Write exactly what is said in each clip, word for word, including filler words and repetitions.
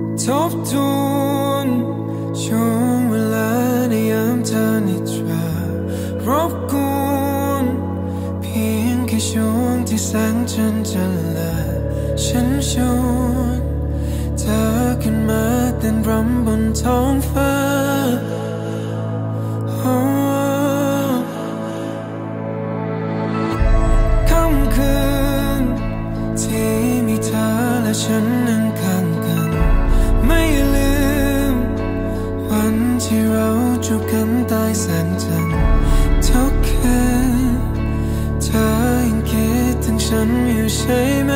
ทบทวนช่วงเวลาในยามเธอนิทรารบกวนเพียงแค่ช่วงที่แสงจันทร์จะลาฉันชวนเธอขึ้นมาเต้นรำบนท้องฟ้าค่ำคืนที่มีเธอและฉันนั่งข้างกันไม่ลืมวันที่เราจูบกันใต้แสงจันทร์ทุกคืนเธอยังคิดถึงฉันอยู่ใช่ไหม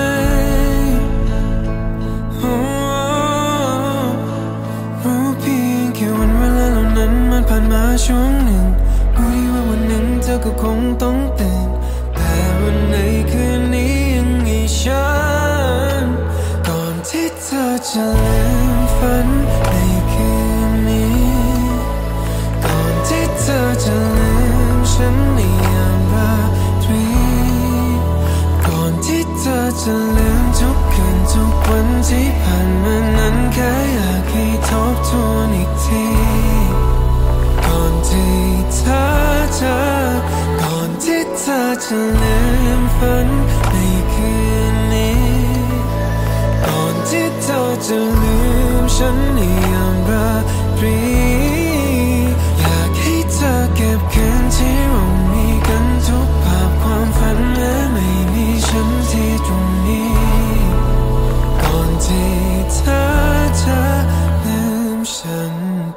รู้เพียงแค่วันเวลาเหล่านั้นมันผ่านมาช่วงหนึ่งรู้ดีว่าวันหนึ่งเธอก็คงต้องตื่นแต่วันในคืนนี้ยังมีฉันก่อนที่เธอจะลืมฝันในคืนนี้ก่อนที่เธอจะลืมฉันในยามราตรีก่อนที่เธอจะลืมทุกคืนทุกวันที่ผ่านมานั้นแค่อยากให้ทบทวนอีกทีก่อนที่เธอจะก่อนที่เธอจะลืมฝันในคืนนี้ก่อนที่เธอจะลืมฉันในยามราตรีอยากให้เธอเก็บคืนที่เรามีกันทุกภาพความฝันและไม่มีฉันที่ตรงนี้ก่อนที่เธอจะลืมฉันไป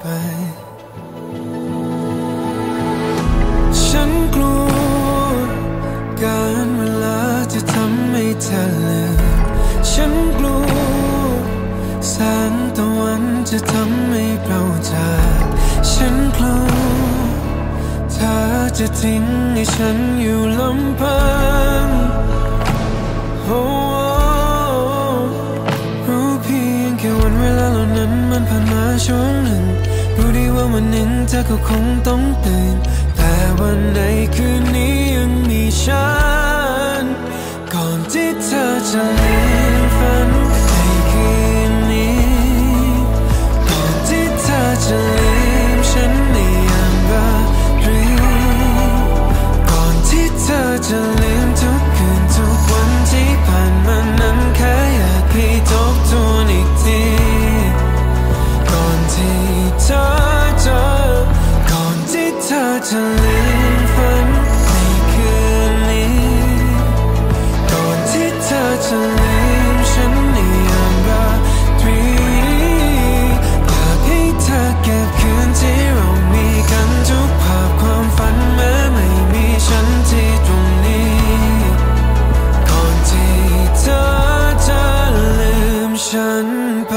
ฉันกลัวการเวลาจะทำให้เธอลืมฉันกลัวแสงตะวันจะทำให้เราจากฉันกลัวเธอจะทิ้งให้ฉันอยู่ลำพังโอ้รู้เพียงแค่วันเวลาเหล่านั้นมันผ่านมาช่วงหนึ่งรู้ดีว่าวันหนึ่งเธอก็คงต้องตื่นแต่วันในคืนนี้ยังมีฉันก่อนที่เธอจะลืมฝันในคืนนี้ก่อนที่เธอจะลืมฉันในยามราตรีก่อนที่เธอจะลืมทุกคืนทุกวันที่ผ่านมานั้นแค่อยากให้ทบทวนอีกทีก่อนที่เธอจะก่อนที่เธอจะลืมฝันในคืนนี้ก่อนที่เธอจะลืมฉันในยามราตรีอยากให้เธอเก็บคืนที่เรามีกันทุกภาพความฝันแม้ไม่มีฉันที่ตรงนี้ก่อนที่เธอจะลืมฉันไป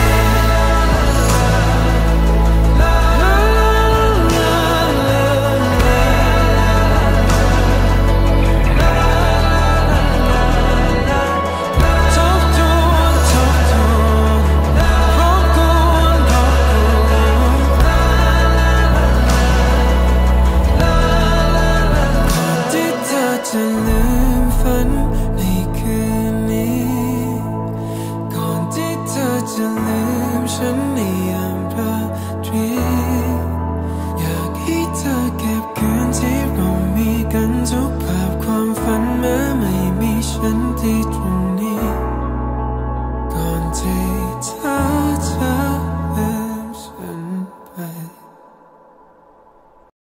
จะลืมฝันในคืนนี้ก่อนที่เธอจะลืมฉันในยามราตรีอยากให้เธอเก็บคืนที่เรามีกันทุกภาพความฝันแม้ไม่มีฉันที่ตรงนี้ก่อนที่